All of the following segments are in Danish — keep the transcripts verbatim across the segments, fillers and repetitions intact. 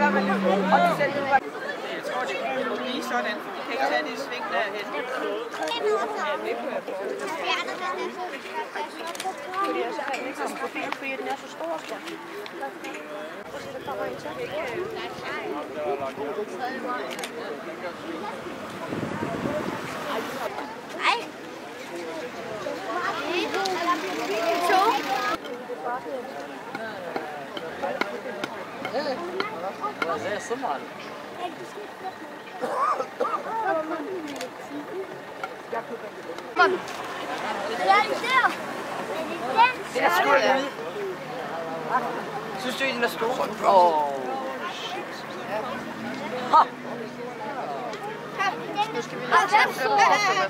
gør man jo. Og de selv nu. Jeg tror, det kan blive sådan, for de kan ikke tage det sving derhen. Ja, det kunne jeg prøve. Fordi jeg så kan den ikke sådan forbi, fordi den er så stor. Så der kommer en til. Nej. To. Det er så meget. Kom. Det er den der. Det er sgu da. Synes du, den er stor? Åh, shit. Ha! Nu skal vi lige tage fem år.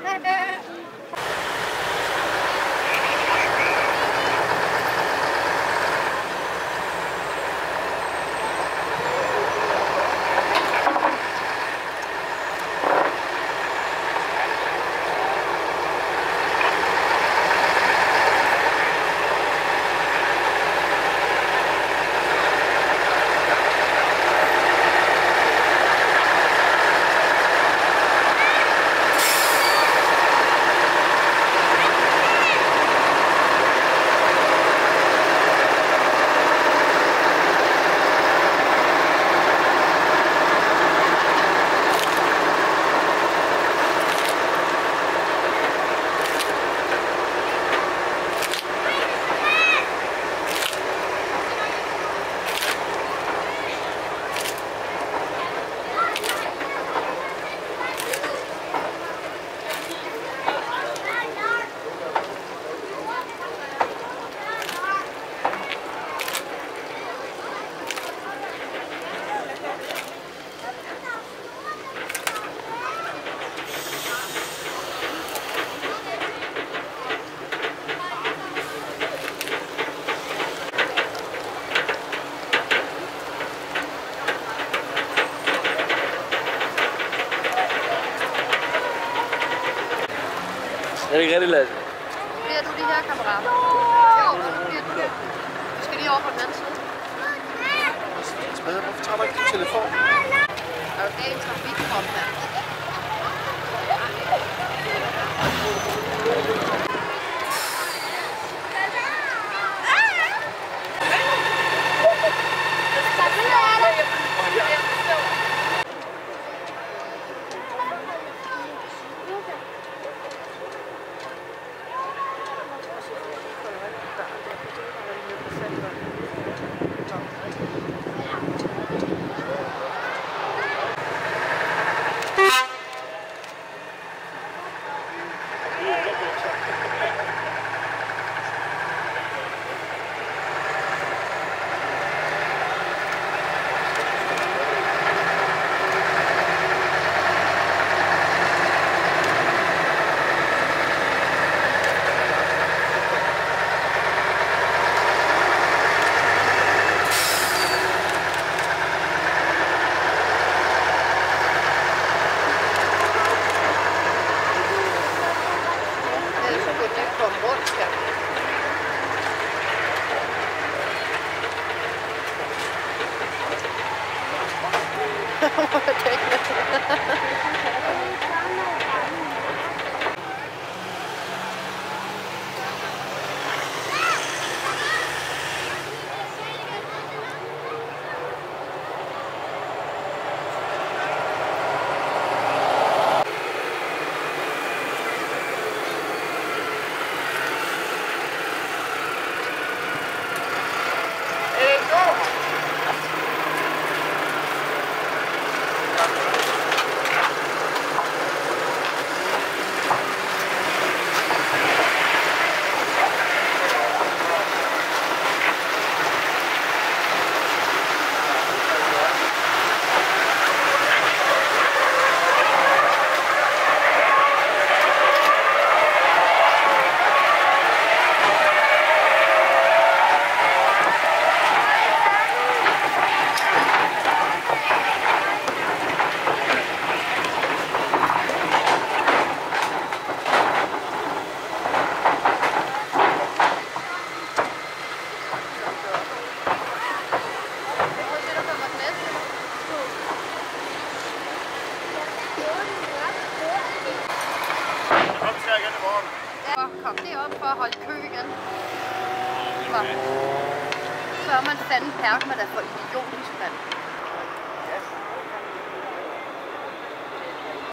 Er det ikke rigtig, Lasse? Bliver du de her kammerater? Jo, bliver du det. Vi skal lige over på den anden side. Spæder, hvorfor tager du ikke din telefon? Er du galt trafikprop her? Yeah. at holde kø igen. Så er man fandme perk, man er for idiotisk, mand.